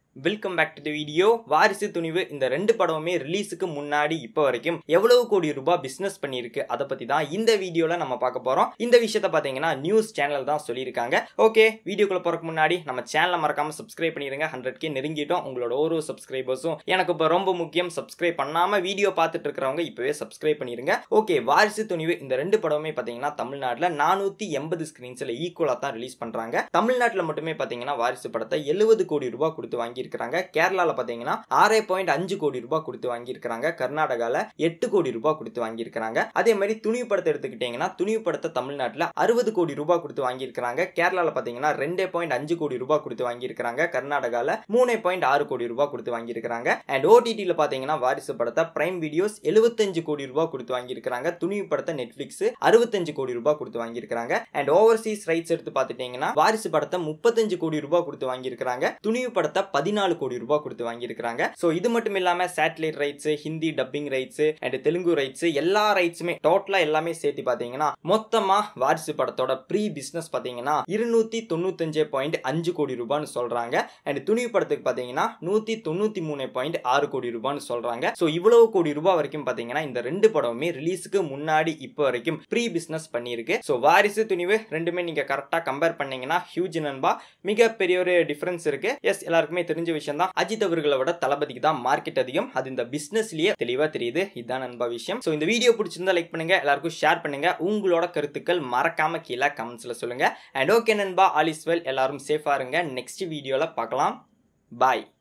Welcome back to the video. Varisu Thunivu இந்த ரெண்டு படமுமே ரிலீஸுக்கு முன்னாடி இப்போ வரைக்கும் எவ்வளவு கோடி ரூபாய் பிசினஸ் பண்ணிருக்கு அதை பத்தி தான் இந்த வீடியோல நம்ம பார்க்க போறோம். இந்த விஷயத்த பாத்தீங்கன்னா நியூஸ் சேனல் தான் சொல்லியிருக்காங்க. ஓகே, வீடியோக்குள்ள போறதுக்கு முன்னாடி நம்ம சேனலை மறக்காம சப்ஸ்கிரைப் பண்ணிருங்க. 100K நெருங்கிட்டோம். உங்களோட ஒரு சப்ஸ்கிரைபர்ஸும் எனக்கு இப்போ ரொம்ப முக்கியம். சப்ஸ்கிரைப் பண்ணாம வீடியோ பார்த்துட்டு இருக்கிறவங்க இப்பவே சப்ஸ்கிரைப் பண்ணிருங்க. ஓகே, வாரிசு துணிவு இந்த ரெண்டு படமுமே பாத்தீங்கன்னா தமிழ்நாட்டுல 480 ஸ்கிரீன்ஸ்ல ஈக்குவலா தான் ரிலீஸ் பண்றாங்க. தமிழ்நாட்டுல மட்டுமே பாத்தீங்கன்னா வாரிசு படத்தை 70 கோடி ரூபாய் கொடுத்து வாங்கி இருக்காங்க. கேரளால பாத்தீங்கன்னா 6.5 கோடி ரூபாய் கொடுத்து வாங்கி இருக்காங்க. கர்நாடகால 8 கோடி ரூபாய் கொடுத்து வாங்கி இருக்காங்க. அதே மாதிரி துணிவு படத்தை எடுத்துக்கிட்டீங்கன்னா துணிவு படத்தை தமிழ்நாட்டுல 60 கோடி ரூபாய் கொடுத்து வாங்கி இருக்காங்க. கேரளால பாத்தீங்கன்னா 2.5 கோடி ரூபாய் கொடுத்து வாங்கி இருக்காங்க. கர்நாடகால 3.6 கோடி ரூபாய் கொடுத்து வாங்கி இருக்காங்க. அண்ட் ஓடிடில பாத்தீங்கன்னா வாரிசு படத்தை பிரைம் வீடியோஸ் 75 கோடி ரூபாய் கொடுத்து வாங்கி இருக்காங்க. துணிவு படத்தை நெட்ஃபிளிக்ஸ் 65 கோடி ரூபாய் கொடுத்து வாங்கி இருக்காங்க. அண்ட் ஓவர்சீஸ் ரைட்ஸ் எடுத்து பாத்துட்டீங்கன்னா வாரிசு படத்தை 35 கோடி ரூபாய் கொடுத்து வாங்கி இருக்காங்க. துணிவு படத்தை 14 கோடி ரூபாய் கொடுத்து வாங்கி இருக்காங்க. சோ இது மட்டும் இல்லாம satellite rights, Hindi dubbing rights and Telugu rights எல்லா ரைட்ஸுமே டோட்டலா எல்லாமே சேர்த்து பாத்தீங்கன்னா மொத்தமா வாரிசு படத்தோட ப்ரீ பிசினஸ் பாத்தீங்கன்னா 295.5 கோடி ரூபாய்னு சொல்றாங்க. அண்ட் துணிவு படத்துக்கு பாத்தீங்கன்னா 193.6 கோடி ரூபாய்னு சொல்றாங்க. சோ இவ்வளவு கோடி ரூபாய் வரைக்கும் பாத்தீங்கன்னா இந்த ரெண்டு படமுமே ரிலீஸுக்கு முன்னாடி இப்போ வரைக்கும் ப்ரீ பிசினஸ் பண்ணிருக்கு. சோ வாரிசு துணிவு ரெண்டுமே நீங்க கரெக்டா கம்பேர் பண்ணீங்கன்னா ஹியூஜ் நண்பா மிக பெரிய ஒரு டிஃபரன்ஸ் இருக்கு. எஸ், எல்லாருக்குமே தெரிஞ்ச விஷயம் தான். அஜித் அவர்களை விட தளபதிக்கு தான் மார்க்கெட் அதிகம். அது இந்த பிசினஸ்லயே தெளிவா தெரியுது. இதுதான் நண்பா விஷயம். சோ இந்த வீடியோ பிடிச்சிருந்தா லைக் பண்ணுங்க, எல்லாருக்கும் ஷேர் பண்ணுங்க. உங்களோட கருத்துக்கள் மறக்காம கீழே கமெண்ட்ஸ்ல சொல்லுங்க. அண்ட் ஓகே நண்பா, ஆல் இஸ் வெல். எல்லாரும் சேஃபா இருங்க. நெக்ஸ்ட் வீடியோல பார்க்கலாம். பாய்.